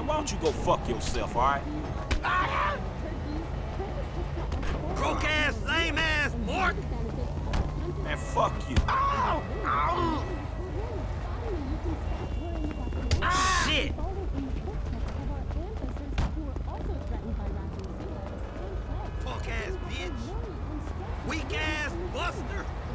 Man, why don't you go fuck yourself, all right? Croak-ass, lame-ass, Mort! Man, fuck you. Ow! Ow! Shit! Punk-ass bitch! Weak-ass buster!